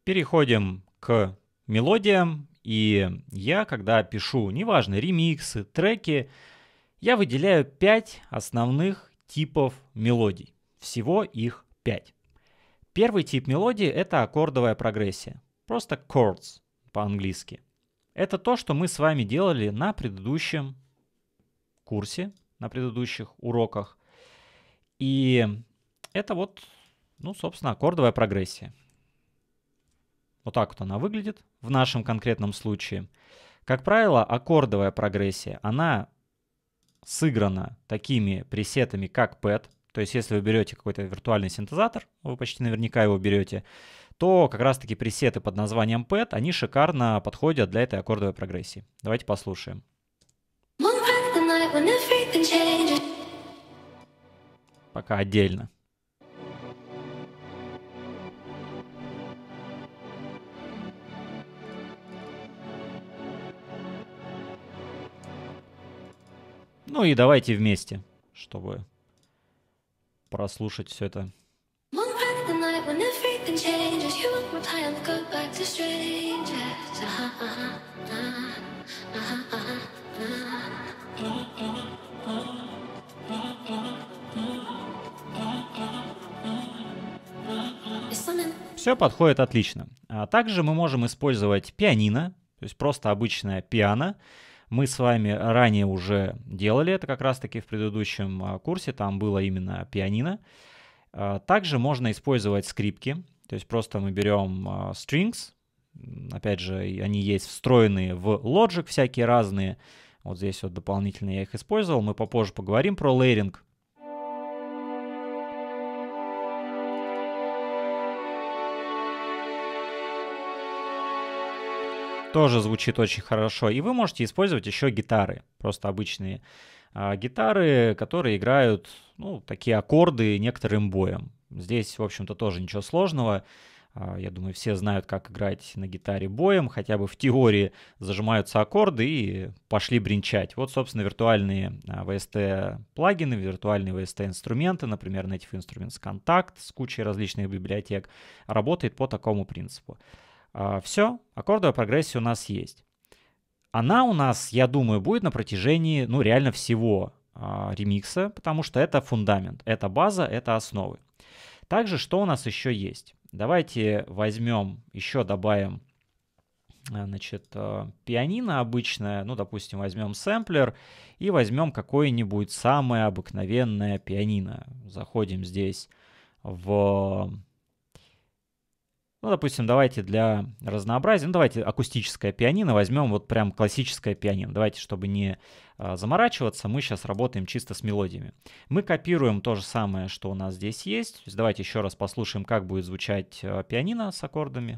Переходим к мелодиям. И я, когда пишу, неважно, ремиксы, треки, я выделяю 5 основных типов мелодий. Всего их 5. Первый тип мелодии — это аккордовая прогрессия. Просто chords по-английски. Это то, что мы с вами делали на предыдущем курсе, на предыдущих уроках. И это вот, собственно, аккордовая прогрессия. Вот так вот она выглядит в нашем конкретном случае. Как правило, аккордовая прогрессия, она сыграна такими пресетами, как pad. То есть, если вы берете какой-то виртуальный синтезатор, вы почти наверняка его берете, то как раз-таки пресеты под названием pad, они шикарно подходят для этой аккордовой прогрессии. Давайте послушаем. Пока отдельно. Ну и давайте вместе, чтобы прослушать все это. Все подходит отлично. А также мы можем использовать пианино, то есть просто обычное пиано. Мы с вами ранее уже делали это как раз-таки в предыдущем курсе, там было именно пианино. Также можно использовать скрипки, то есть просто мы берем strings, опять же, они есть встроенные в Logic всякие разные. Вот здесь вот дополнительно я их использовал, мы попозже поговорим про лейеринг. Тоже звучит очень хорошо. И вы можете использовать еще гитары, просто обычные гитары, которые играют, такие аккорды некоторым боем. Здесь, в общем-то, тоже ничего сложного. Я думаю, все знают, как играть на гитаре боем, хотя бы в теории зажимаются аккорды и пошли бренчать. Вот, собственно, виртуальные VST-плагины, виртуальные VST-инструменты, например, Native Instruments Contact с кучей различных библиотек, работает по такому принципу. Все, аккордовая прогрессия у нас есть. Она у нас, я думаю, будет на протяжении, реально всего ремикса, потому что это фундамент, это база, это основы. Также, что у нас еще есть? Давайте возьмем, еще добавим, пианино обычное, допустим, возьмем сэмплер и возьмем какое-нибудь самое обыкновенное пианино. Заходим здесь в... допустим, давайте для разнообразия, давайте акустическое пианино возьмем, вот прям классическое пианино. Давайте, чтобы не заморачиваться, мы сейчас работаем чисто с мелодиями. Мы копируем то же самое, что у нас здесь есть. То есть давайте еще раз послушаем, как будет звучать пианино с аккордами.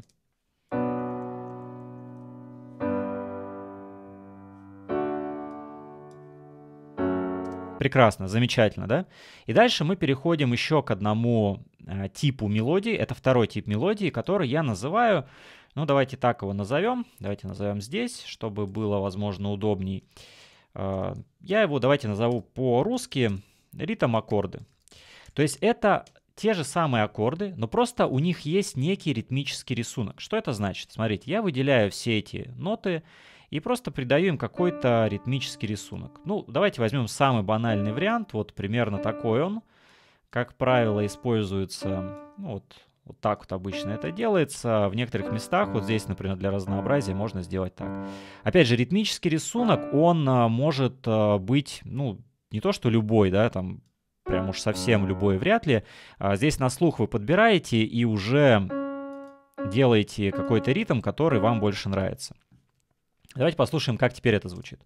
Прекрасно, замечательно, да? И дальше мы переходим еще к одному типу мелодии. Это второй тип мелодии, который я называю, давайте так его назовем. Давайте назовем здесь, чтобы было, возможно, удобней. Я его, давайте назову по-русски ритм-аккорды. То есть это те же самые аккорды, но просто у них есть некий ритмический рисунок. Что это значит? Смотрите, я выделяю все эти ноты и просто придаю им какой-то ритмический рисунок. Давайте возьмем самый банальный вариант. Вот примерно такой он. Как правило, используется, вот так вот обычно это делается. В некоторых местах, вот здесь, например, для разнообразия можно сделать так. Опять же, ритмический рисунок, он может быть, не то что любой, да, там прям уж совсем любой вряд ли. Здесь на слух вы подбираете и уже делаете какой-то ритм, который вам больше нравится. Давайте послушаем, как теперь это звучит.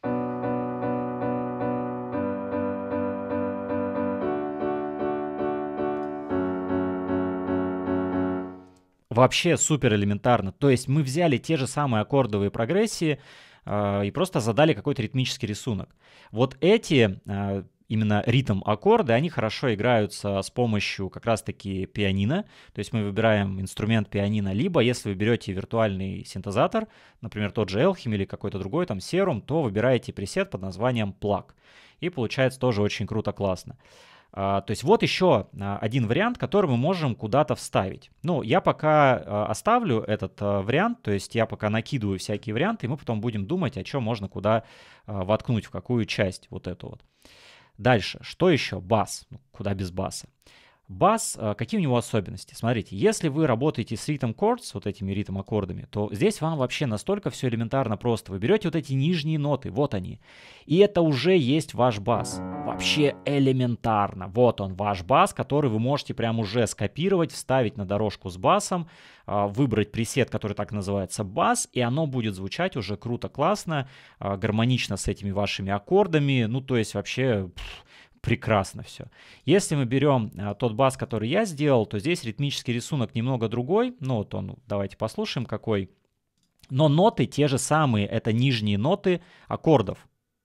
Вообще супер элементарно. То есть мы взяли те же самые аккордовые прогрессии и просто задали какой-то ритмический рисунок. Вот эти именно ритм-аккорды, они хорошо играются с помощью как раз-таки пианино. То есть мы выбираем инструмент пианино, либо если вы берете виртуальный синтезатор, например, тот же Elchim или какой-то другой, там Serum, то выбираете пресет под названием Plug. И получается тоже очень круто, классно. То есть вот еще один вариант, который мы можем куда-то вставить. Ну, я пока оставлю этот вариант, то есть я пока накидываю всякие варианты, и мы потом будем думать, о чем можно куда воткнуть, в какую часть вот эту вот. Дальше, что еще? Бас. Ну, куда без баса? Бас, какие у него особенности? Смотрите, если вы работаете с rhythm chords, вот этими ритм-аккордами, то здесь вам вообще настолько все элементарно просто. Вы берете вот эти нижние ноты, вот они, и это уже есть ваш бас. Вообще элементарно. Вот он, ваш бас, который вы можете прям уже скопировать, вставить на дорожку с басом, выбрать пресет, который так называется бас, и оно будет звучать уже круто, классно, гармонично с этими вашими аккордами. Ну, то есть вообще... прекрасно все. Если мы берем тот бас, который я сделал, то здесь ритмический рисунок немного другой. Ну вот он, давайте послушаем какой. Но ноты те же самые, это нижние ноты аккордов.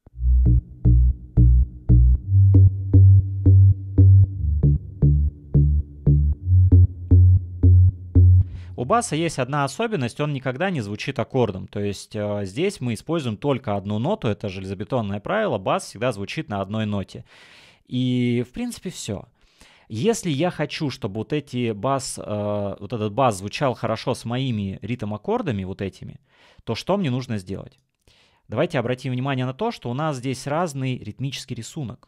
У баса есть одна особенность, он никогда не звучит аккордом. То есть здесь мы используем только одну ноту, это железобетонное правило, бас всегда звучит на одной ноте. И, в принципе, все. Если я хочу, чтобы вот этот бас звучал хорошо с моими ритм-аккордами, вот этими, то что мне нужно сделать? Давайте обратим внимание на то, что у нас здесь разный ритмический рисунок.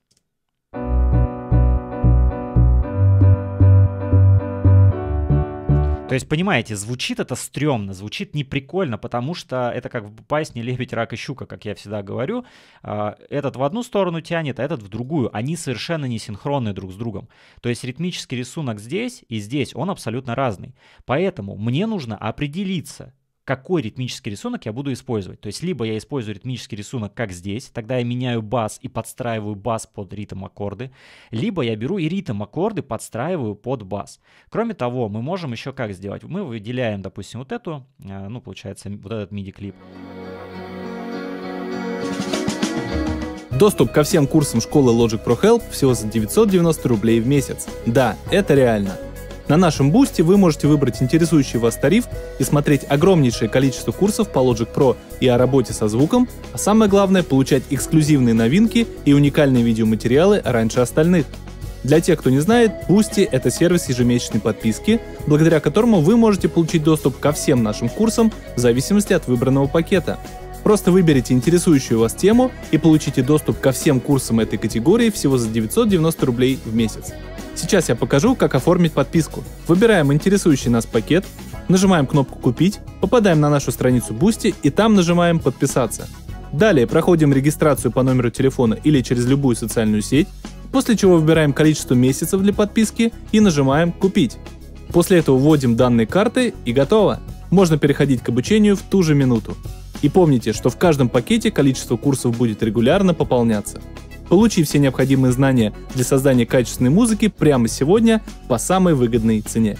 То есть, понимаете, звучит это стрёмно, звучит неприкольно, потому что это как в басне «Лебедь, рак и щука», как я всегда говорю. Этот в одну сторону тянет, а этот в другую. Они совершенно не синхронны друг с другом. То есть ритмический рисунок здесь и здесь, он абсолютно разный. Поэтому мне нужно определиться, какой ритмический рисунок я буду использовать. То есть либо я использую ритмический рисунок, как здесь, тогда я меняю бас и подстраиваю бас под ритм-аккорды, либо я беру и ритм-аккорды подстраиваю под бас. Кроме того, мы можем еще как сделать? Мы выделяем, допустим, вот эту, ну, получается, вот этот MIDI-клип. Доступ ко всем курсам школы Logic Pro Help всего за 990 рублей в месяц. Да, это реально. На нашем бусте вы можете выбрать интересующий вас тариф и смотреть огромнейшее количество курсов по Logic Pro и о работе со звуком, а самое главное — получать эксклюзивные новинки и уникальные видеоматериалы раньше остальных. Для тех, кто не знает, Boosty — это сервис ежемесячной подписки, благодаря которому вы можете получить доступ ко всем нашим курсам в зависимости от выбранного пакета. Просто выберите интересующую вас тему и получите доступ ко всем курсам этой категории всего за 990 рублей в месяц. Сейчас я покажу, как оформить подписку. Выбираем интересующий нас пакет, нажимаем кнопку «Купить», попадаем на нашу страницу Boosty и там нажимаем «Подписаться». Далее проходим регистрацию по номеру телефона или через любую социальную сеть, после чего выбираем количество месяцев для подписки и нажимаем «Купить». После этого вводим данные карты и готово. Можно переходить к обучению в ту же минуту. И помните, что в каждом пакете количество курсов будет регулярно пополняться. Получи все необходимые знания для создания качественной музыки прямо сегодня по самой выгодной цене.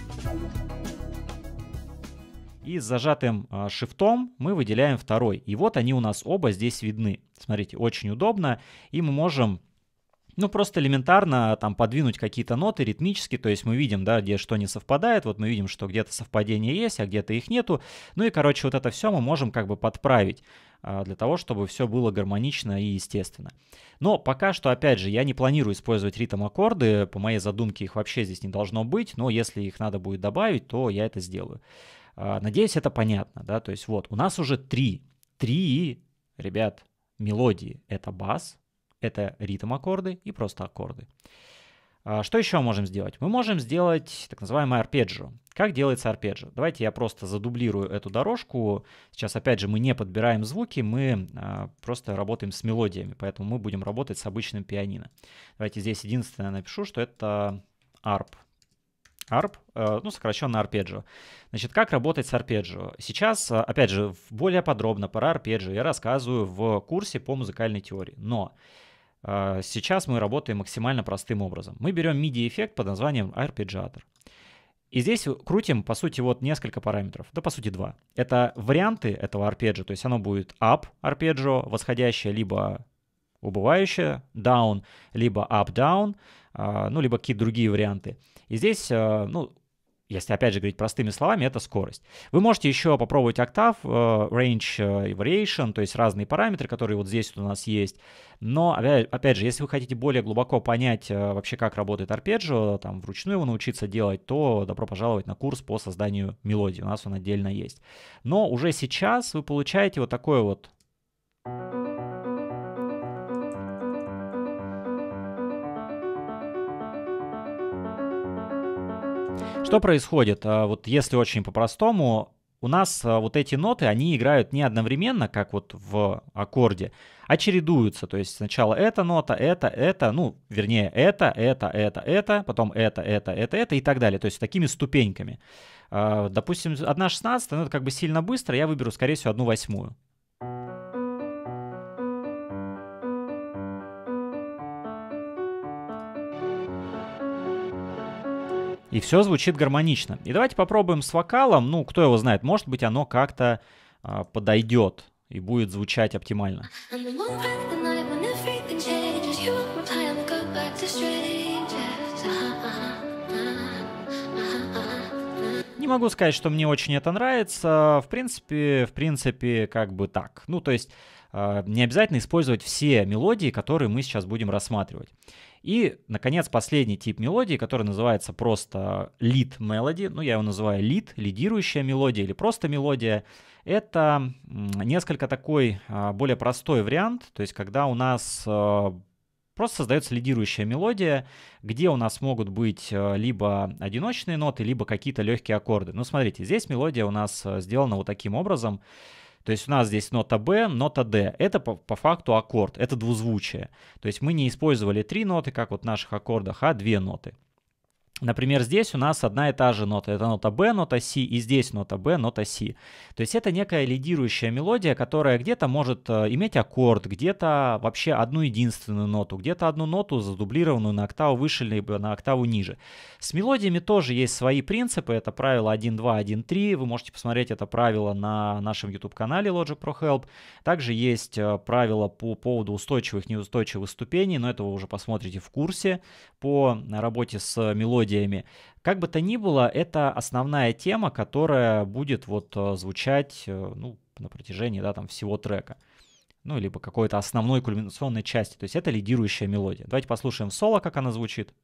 И с зажатым шифтом мы выделяем второй. И вот они у нас оба здесь видны. Смотрите, очень удобно. И мы можем, ну, просто элементарно там подвинуть какие-то ноты ритмически. То есть мы видим, да, где что не совпадает. Вот мы видим, что где-то совпадения есть, а где-то их нету. Ну и, короче, вот это все мы можем как бы подправить для того, чтобы все было гармонично и естественно. Но пока что, опять же, я не планирую использовать ритм-аккорды. По моей задумке их вообще здесь не должно быть. Но если их надо будет добавить, то я это сделаю. Надеюсь, это понятно, да? То есть вот, у нас уже три, ребят, мелодии. Это бас, это ритм-аккорды и просто аккорды. Что еще можем сделать? Мы можем сделать так называемый арпеджио. Как делается арпеджио? Давайте я просто задублирую эту дорожку. Сейчас, опять же, мы не подбираем звуки, мы просто работаем с мелодиями, поэтому мы будем работать с обычным пианино. Давайте здесь единственное напишу, что это арп. Арп, ну, сокращенно арпеджио. Значит, как работать с арпеджио? Сейчас, опять же, более подробно про арпеджио я рассказываю в курсе по музыкальной теории. Но сейчас мы работаем максимально простым образом. Мы берем MIDI-эффект под названием арпеджиатор. И здесь крутим, по сути, вот несколько параметров. Да, по сути, два. Это варианты этого арпеджио, то есть оно будет up арпеджио, восходящее, либо убывающее, down, либо up-down, ну, либо какие-то другие варианты. И здесь, ну, если опять же говорить простыми словами, это скорость. Вы можете еще попробовать октав, range variation, то есть разные параметры, которые вот здесь вот у нас есть. Но, опять же, если вы хотите более глубоко понять вообще, как работает арпеджио, там, вручную его научиться делать, то добро пожаловать на курс по созданию мелодий. У нас он отдельно есть. Но уже сейчас вы получаете вот такое вот... Что происходит? Вот если очень по-простому, у нас вот эти ноты, они играют не одновременно, как вот в аккорде, а чередуются. То есть сначала эта нота, это, ну, вернее, это, потом это и так далее. То есть такими ступеньками. Допустим, 1/16, ну, это как бы сильно быстро, я выберу, скорее всего, 1/8. И все звучит гармонично. И давайте попробуем с вокалом. Ну, кто его знает, может быть, оно как-то подойдет и будет звучать оптимально. Не могу сказать, что мне очень это нравится. В принципе, как бы так. Ну, то есть не обязательно использовать все мелодии, которые мы сейчас будем рассматривать. И, наконец, последний тип мелодии, который называется просто lead melody. Ну, я его называю lead, лидирующая мелодия или просто мелодия. Это несколько такой более простой вариант. То есть, когда у нас просто создается лидирующая мелодия, где у нас могут быть либо одиночные ноты, либо какие-то легкие аккорды. Ну, смотрите, здесь мелодия у нас сделана вот таким образом. То есть у нас здесь нота B, нота D. Это по факту аккорд, это двузвучие. То есть мы не использовали 3 ноты, как вот в наших аккордах, а 2 ноты. Например, здесь у нас одна и та же нота. Это нота B, нота C, и здесь нота B, нота C. То есть это некая лидирующая мелодия, которая где-то может иметь аккорд, где-то вообще одну единственную ноту, где-то одну ноту задублированную на октаву выше, либо на октаву ниже. С мелодиями тоже есть свои принципы. Это правило 1.2, 1.3. Вы можете посмотреть это правило на нашем YouTube-канале Logic Pro Help. Также есть правила по поводу устойчивых и неустойчивых ступеней, но это вы уже посмотрите в курсе по работе с мелодией. Как бы то ни было, это основная тема, которая будет вот звучать ну, на протяжении там, всего трека. Ну, либо какой-то основной кульминационной части. То есть это лидирующая мелодия. Давайте послушаем соло, как она звучит.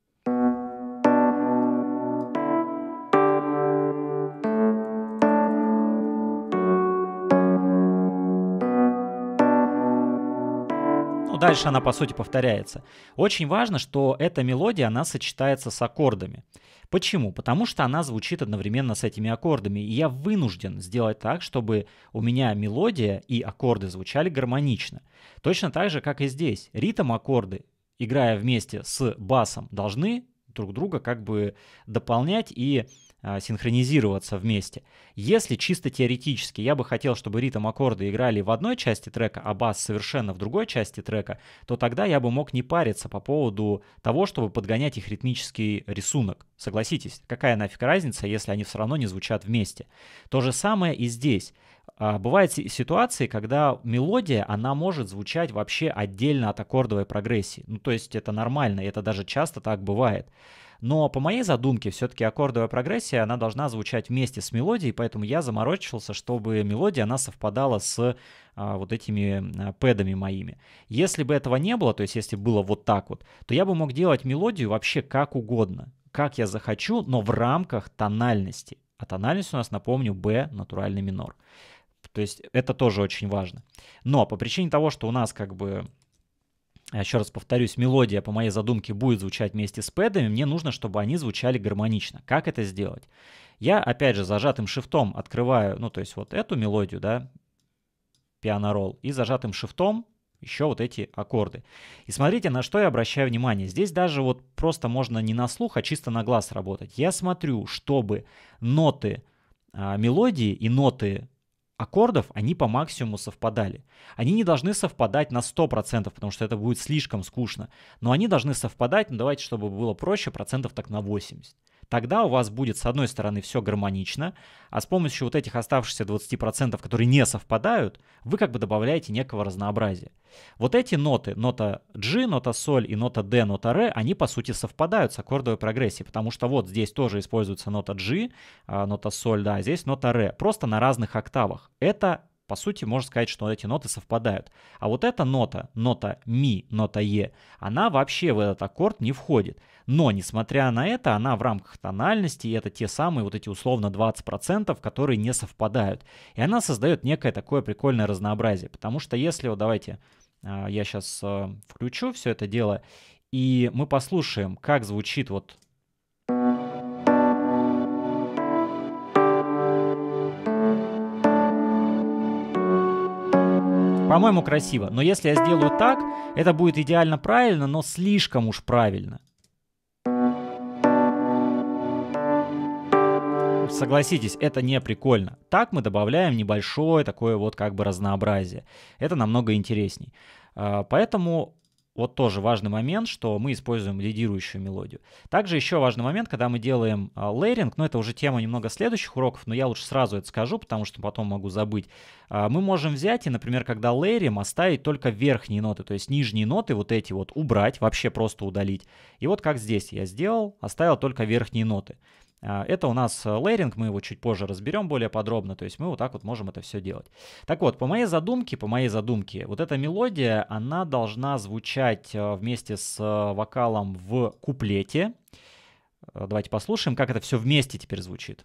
Дальше она, по сути, повторяется. Очень важно, что эта мелодия, она сочетается с аккордами. Почему? Потому что она звучит одновременно с этими аккордами. И я вынужден сделать так, чтобы у меня мелодия и аккорды звучали гармонично. Точно так же, как и здесь. Ритм-аккорды, играя вместе с басом, должны друг друга как бы дополнять и синхронизироваться вместе. Если чисто теоретически я бы хотел, чтобы ритм-аккорды играли в одной части трека, а бас совершенно в другой части трека, то тогда я бы мог не париться по поводу того, чтобы подгонять их ритмический рисунок. Согласитесь, какая нафиг разница, если они все равно не звучат вместе. То же самое и здесь. Бывают ситуации, когда мелодия, она может звучать вообще отдельно от аккордовой прогрессии. Ну, то есть это нормально, и это даже часто так бывает. Но по моей задумке все-таки аккордовая прогрессия, она должна звучать вместе с мелодией, поэтому я заморочился, чтобы мелодия, она совпадала с вот этими пэдами моими. Если бы этого не было, то есть если было вот так вот, то я бы мог делать мелодию вообще как угодно, как я захочу, но в рамках тональности. А тональность у нас, напомню, B, натуральный минор. То есть это тоже очень важно. Но по причине того, что у нас как бы... Еще раз повторюсь, мелодия по моей задумке будет звучать вместе с пэдами, мне нужно, чтобы они звучали гармонично. Как это сделать? Я, опять же, зажатым шифтом открываю, ну, то есть вот эту мелодию, да, пиано-ролл, и зажатым шифтом еще вот эти аккорды. И смотрите, на что я обращаю внимание. Здесь даже вот просто можно не на слух, а чисто на глаз работать. Я смотрю, чтобы ноты мелодии и ноты аккордов, они по максимуму совпадали. Они не должны совпадать на 100%, потому что это будет слишком скучно. Но они должны совпадать, ну давайте, чтобы было проще, процентов так на 80%. Тогда у вас будет, с одной стороны, все гармонично, а с помощью вот этих оставшихся 20%, которые не совпадают, вы как бы добавляете некого разнообразия. Вот эти ноты, нота G, нота соль и нота D, нота Re, они по сути совпадают с аккордовой прогрессией, потому что вот здесь тоже используется нота G, нота соль, да, а здесь нота Re, просто на разных октавах. Это, по сути, можно сказать, что эти ноты совпадают. А вот эта нота, нота ми, нота е, она вообще в этот аккорд не входит. Но, несмотря на это, она в рамках тональности, и это те самые вот эти условно 20%, которые не совпадают. И она создает некое такое прикольное разнообразие. Потому что если, вот давайте, я сейчас включу все это дело, и мы послушаем, как звучит вот... По-моему, красиво. Но если я сделаю так, это будет идеально правильно, но слишком уж правильно. Согласитесь, это не прикольно. Так мы добавляем небольшое такое вот как бы разнообразие. Это намного интересней. Поэтому вот тоже важный момент, что мы используем лидирующую мелодию. Также еще важный момент, когда мы делаем лейеринг, но это уже тема немного следующих уроков, но я лучше сразу это скажу, потому что потом могу забыть. Мы можем взять и, например, когда лейерим, оставить только верхние ноты, то есть нижние ноты вот эти вот убрать, вообще просто удалить. И вот как здесь я сделал, оставил только верхние ноты. Это у нас лейеринг, мы его чуть позже разберем более подробно, то есть мы вот так вот можем это все делать. Так вот, по моей задумке, вот эта мелодия, она должна звучать вместе с вокалом в куплете. Давайте послушаем, как это все вместе теперь звучит.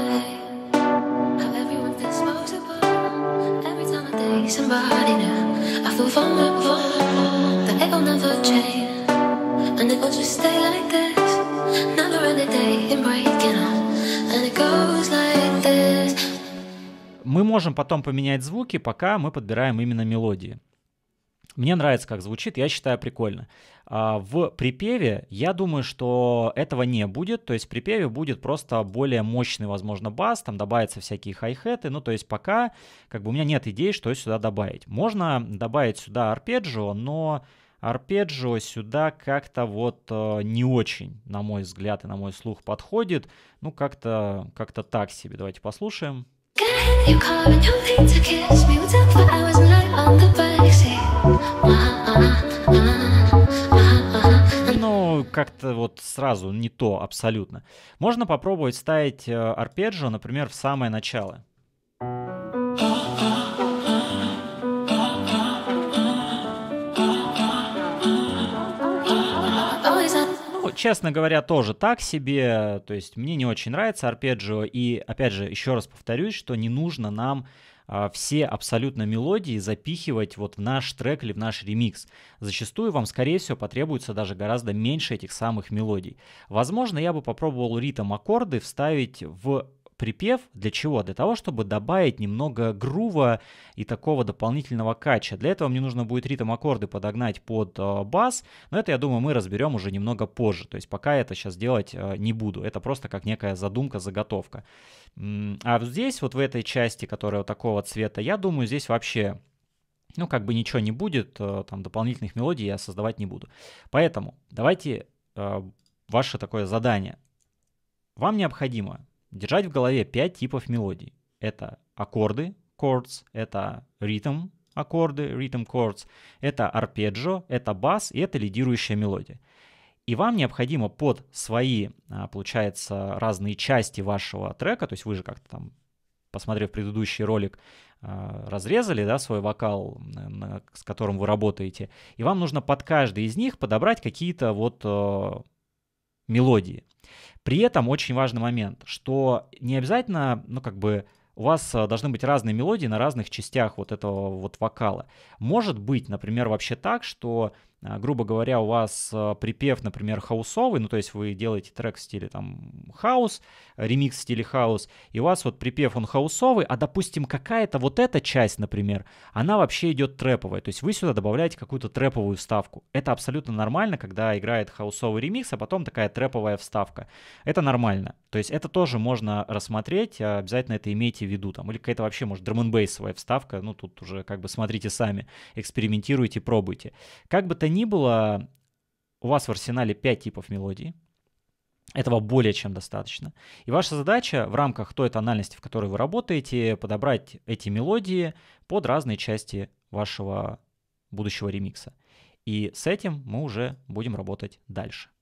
Мы можем потом поменять звуки, пока мы подбираем именно мелодии. Мне нравится, как звучит, я считаю прикольно. В припеве, я думаю, что этого не будет, то есть в припеве будет просто более мощный, возможно, бас, там добавятся всякие хай-хеты, ну то есть пока как бы у меня нет идей, что сюда добавить. Можно добавить сюда арпеджио, но арпеджио сюда как-то вот не очень, на мой взгляд и на мой слух, подходит. Ну, как-то так себе. Давайте послушаем. Ну, как-то вот сразу не то абсолютно. Можно попробовать ставить арпеджио, например, в самое начало. Честно говоря, тоже так себе, то есть мне не очень нравится арпеджио, и опять же, еще раз повторюсь, что не нужно нам все абсолютно мелодии запихивать вот в наш трек или в наш ремикс. Зачастую вам, скорее всего, потребуется даже гораздо меньше этих самых мелодий. Возможно, я бы попробовал ритм-аккорды вставить в припев. Для чего? Для того, чтобы добавить немного грува и такого дополнительного кача. Для этого мне нужно будет ритм-аккорды подогнать под бас, но это, я думаю, мы разберем уже немного позже. То есть пока это сейчас делать не буду. Это просто как некая задумка, заготовка. А здесь, вот в этой части, которая вот такого цвета, я думаю, здесь вообще, ну, как бы ничего не будет, там дополнительных мелодий я создавать не буду. Поэтому давайте ваше такое задание. Вам необходимо держать в голове 5 типов мелодий. Это аккорды, chords, это ритм, аккорды, rhythm chords, это арпеджио, это бас и это лидирующая мелодия. И вам необходимо под свои, получается, разные части вашего трека, то есть вы же как-то там, посмотрев предыдущий ролик, разрезали, да, свой вокал, с которым вы работаете, и вам нужно под каждый из них подобрать какие-то вот мелодии. При этом очень важный момент, что не обязательно, ну, как бы, у вас должны быть разные мелодии на разных частях вот этого вот вокала. Может быть, например, вообще так, что, грубо говоря, у вас припев, например, хаусовый, ну, то есть вы делаете трек в стиле там хаус, ремикс в стиле хаус, и у вас вот припев, он хаусовый, а, допустим, какая-то вот эта часть, например, она вообще идет трэповая, то есть вы сюда добавляете какую-то трэповую вставку. Это абсолютно нормально, когда играет хаусовый ремикс, а потом такая трэповая вставка. Это нормально. То есть это тоже можно рассмотреть, обязательно это имейте в виду. Там, или какая-то вообще, может, драм-н-бейсовая вставка, ну, тут уже как бы смотрите сами, экспериментируйте, пробуйте. Как бы то ни было, у вас в арсенале 5 типов мелодий. Этого более чем достаточно. И ваша задача в рамках той тональности, в которой вы работаете, подобрать эти мелодии под разные части вашего будущего ремикса. И с этим мы уже будем работать дальше.